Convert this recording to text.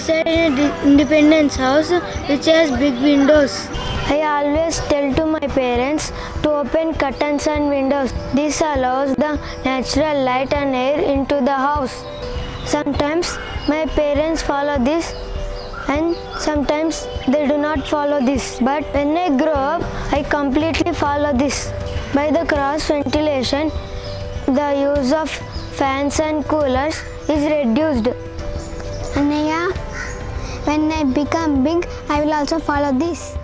reside in an independent house which has big windows. I always tell to my parents to open curtains and windows. This allows the natural light and air into the house. Sometimes my parents follow this and sometimes they do not follow this. But when I grow up, I completely follow this. By the cross ventilation, the use of fans and coolers is reduced. Anaya, when I become big, I will also follow this.